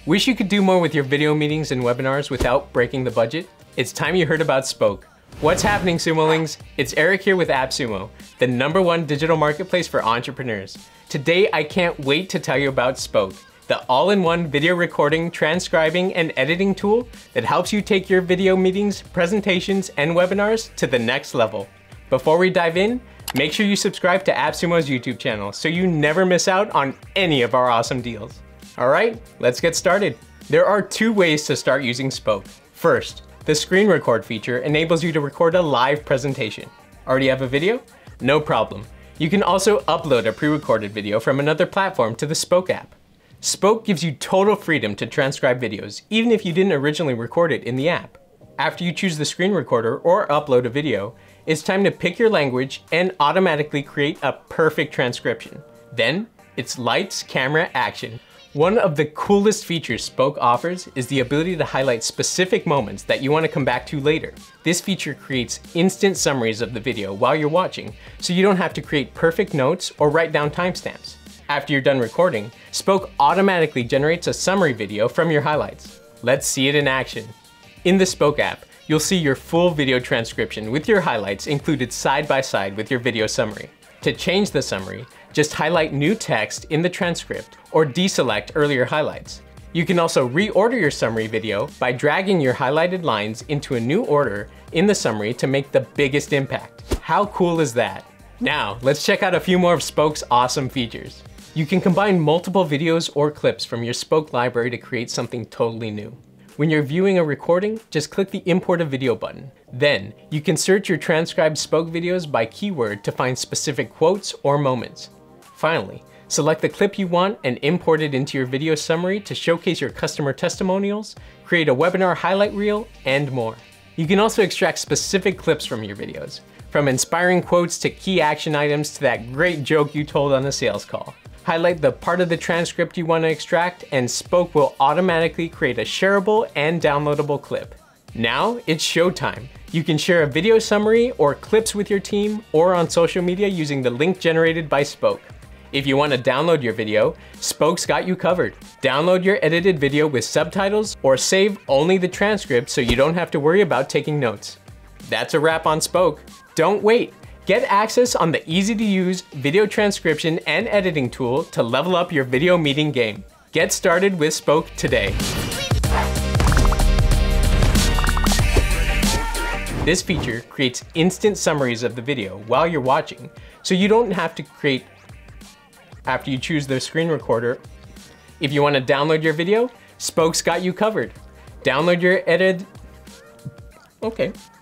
Wish you could do more with your video meetings and webinars without breaking the budget? It's time you heard about Spoke. What's happening, Sumolings? It's Eric here with AppSumo, the #1 digital marketplace for entrepreneurs. Today, I can't wait to tell you about Spoke, the all-in-one video recording, transcribing, and editing tool that helps you take your video meetings, presentations, and webinars to the next level. Before we dive in, make sure you subscribe to AppSumo's YouTube channel so you never miss out on any of our awesome deals. All right, let's get started. There are 2 ways to start using Spoke. First, the screen record feature enables you to record a live presentation. Already have a video? No problem. You can also upload a pre-recorded video from another platform to the Spoke app. Spoke gives you total freedom to transcribe videos, even if you didn't originally record it in the app. After you choose the screen recorder or upload a video, it's time to pick your language and automatically create a perfect transcription. Then, it's lights, camera, action. One of the coolest features Spoke offers is the ability to highlight specific moments that you want to come back to later. This feature creates instant summaries of the video while you're watching, so you don't have to create perfect notes or write down timestamps. After you're done recording, Spoke automatically generates a summary video from your highlights. Let's see it in action. In the Spoke app, you'll see your full video transcription with your highlights included side by side with your video summary. To change the summary, just highlight new text in the transcript or deselect earlier highlights. You can also reorder your summary video by dragging your highlighted lines into a new order in the summary to make the biggest impact. How cool is that? Now, let's check out a few more of Spoke's awesome features. You can combine multiple videos or clips from your Spoke library to create something totally new. When you're viewing a recording, just click the Import a Video button. Then, you can search your transcribed Spoke videos by keyword to find specific quotes or moments. Finally, select the clip you want and import it into your video summary to showcase your customer testimonials, create a webinar highlight reel, and more. You can also extract specific clips from your videos, from inspiring quotes to key action items to that great joke you told on a sales call. Highlight the part of the transcript you want to extract, and Spoke will automatically create a shareable and downloadable clip. Now it's showtime. You can share a video summary or clips with your team or on social media using the link generated by Spoke. If you want to download your video, Spoke's got you covered. Download your edited video with subtitles or save only the transcript so you don't have to worry about taking notes. That's a wrap on Spoke. Don't wait. Get access on the easy-to-use video transcription and editing tool to level up your video meeting game. Get started with Spoke today. This feature creates instant summaries of the video while you're watching, so you don't have to create after you choose the screen recorder. If you want to download your video, Spoke's got you covered. Download your